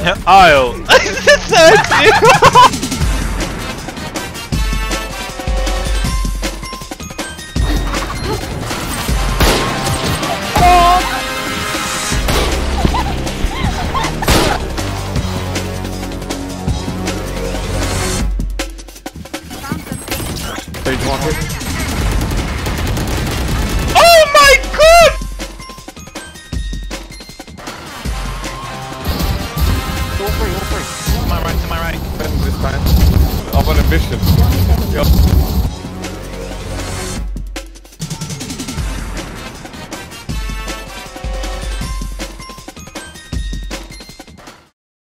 I'll. It's so cute. Oh my god! To my right. This time. Up on ambition. Yep.